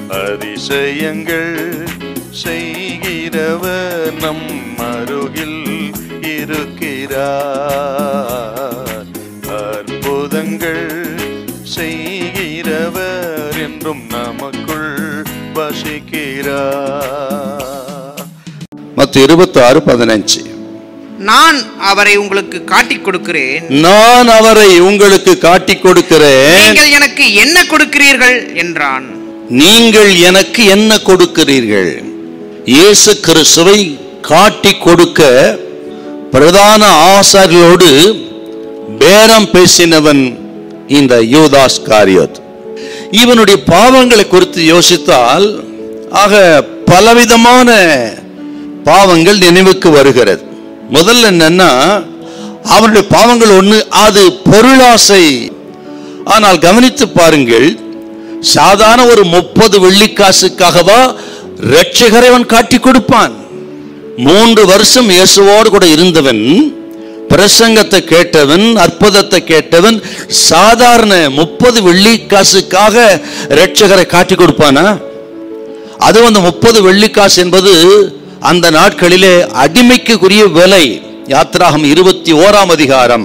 அதிசயங்கள் செய்கிறவர் நம் அருகில் இருக்கிறார். அற்புதங்கள் செய்கிறவர் என்றும் நமக்குள் வசிக்கிறார். மத்தேயு 26:15. நான் அவரை உங்களுக்கு காட்டிக் கொடுக்கிறேன். நான் அவரை உங்களுக்கு காட்டிக் கொடுக்கிறேன். நீங்கள் எனக்கு என்ன கொடுக்கிறீர்கள் என்றான். நீங்கள் எனக்கு என்ன கொடுக்கிறீர்கள்? இயேசு கிறிஸ்துவை காட்டிக் கொடுக்க பிரதான ஆசாரியர்களோடு பேரம் பேசினவன் இந்த யூதாஸ் காரியோத். இவனுடைய பாவங்களை குறித்து யோசித்தால் ஆக பலவிதமான பாவங்கள் நினைவுக்கு வருகிறது. முதல்ல என்னன்னா, அவனுடைய பாவங்கள் ஒண்ணு, அது பொருளாசை. ஆனால் கவனித்து பாருங்கள், சாதாரண ஒரு 30 வெள்ளிக்காசுக்காகவா இரட்சகரை அவன் காட்டி கொடுப்பான்? 3 வருஷம் இயேசுவோடு கூட இருந்தவன், பிரசங்கத்தை கேட்டவன், அற்புதத்தை கேட்டவன், சாதாரண 30 வெள்ளிக்காசுக்காக இரட்சகரை காட்டி கொடுப்பானா? அது அந்த 30 வெள்ளிக்காசு என்பது அந்த நாட்களிலே அடிமைக்குரிய விலை. யாத்திராகம் 21ஆம் அதிகாரம்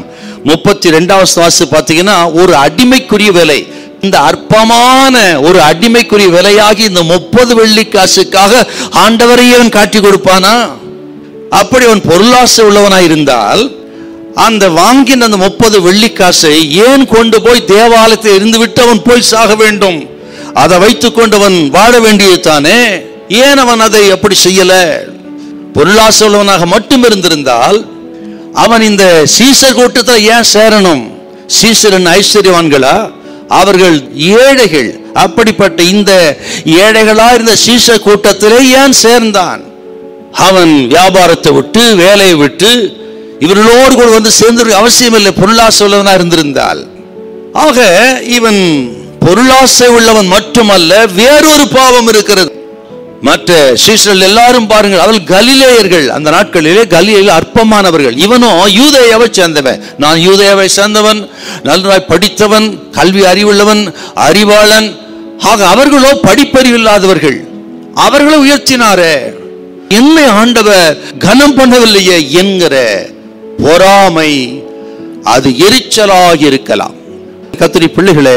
32வது வாசு பார்த்தீங்கன்னா, ஒரு அடிமைக்குரிய விலை. இந்த அற்பமான ஒரு அடிமைக்குரிய விலையாகி இந்த 30 வெள்ளிக்காசுக்காக ஆண்டவரையே அவன் காட்டி கொடுப்பானா? அப்படி அவன் பொருளாசை உள்ளவனாய் இருந்தால் அந்த வாங்கின அந்த 30 வெள்ளிக்காசை ஏன் கொண்டு போய் தேவாலயத்தில் இருந்து விட்டு அவன் போய் சாக வேண்டும்? அதை வைத்துக் கொண்டு அவன் வாழ வேண்டியது தானே. ஏன் அவன் அதை அப்படி செய்யல? பொருளாசை உள்ளவனாக மட்டும் இருந்திருந்தால் அவன் இந்த சீசர் கூட்டத்தில் ஏன் சேரணும்? சீசரின் ஐஸ்வர்யவான்களா? அவர்கள் ஏழைகள். அப்படிப்பட்ட இந்த ஏழைகளா இருந்த சீசர் கூட்டத்திலே ஏன் சேர்ந்தான்? அவன் வியாபாரத்தை விட்டு, வேலையை விட்டு இவர்களோடு கூட வந்து சேர்ந்து அவசியம் இல்லை, பொருளாசை உள்ளவனா இருந்திருந்தால். ஆக இவன் பொருளாசை உள்ளவன் மட்டுமல்ல, வேறொரு பாவம் இருக்கிறது. மற்ற சீஷர்கள் எல்லாரும் பாருங்கள், அவர்கள் கலிலேயர்கள். அந்த நாட்களிலே கலிலேயர்கள் அற்பமானவர்கள். இவனோ யூதேயாவை சேர்ந்தவன். நான் யூதேயாவை சேர்ந்தவன், நன்றாய் படித்தவன், கல்வி அறிவுள்ளவன், அறிவாளன். ஆக அவர்களோ படிப்பறிவு இல்லாதவர்கள். அவர்களை உயர்த்தினாரே, என்னை ஆண்டவர் கனம் பண்ணவில்லையே என்கிற பொறாமை, அது எரிச்சலாக இருக்கலாம். கர்த்தருடைய பிள்ளைகளே,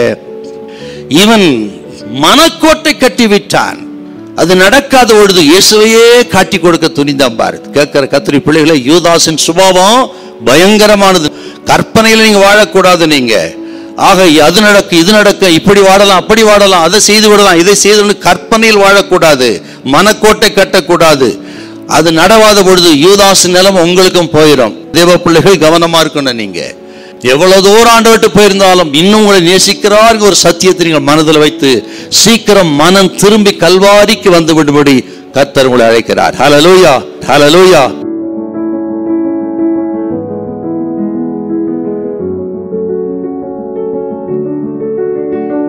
இவன் மனக்கோட்டை கட்டிவிட்டான். அது நடக்காத பொழுது இயேசுவையே காட்டி கொடுக்க துணிந்தான். பாரு கேட்கிற கர்த்தருடைய பிள்ளைகளே, யூதாஸின் சுபாவம் பயங்கரமானது. கற்பனையில நீங்க வாழக்கூடாது. நீங்க ஆக அது நடக்க, இது நடக்க, இப்படி வாடலாம், அப்படி வாடலாம், அதை செய்து விடலாம், இதை செய்து, கற்பனையில் வாழக்கூடாது, மனக்கோட்டை கட்டக்கூடாது. அது நடவாத பொழுது யூதாஸ் நிலம் உங்களுக்கும் போயிடும். தேவ பிள்ளைகள் கவனமா இருக்கணும். நீங்க எவ்வளவு தூரம் ஆண்டவர்கிட்ட போயிருந்தாலும் இன்னும் உங்களை நேசிக்கிறார் ஒரு சத்தியத்தை நீங்கள் மனதில் வைத்து சீக்கிரம் மனம் திரும்பி கல்வாரிக்கு வந்து விடும்படி கர்த்தர் உங்களை அழைக்கிறார். ஹல்லேலூயா, ஹல்லேலூயா.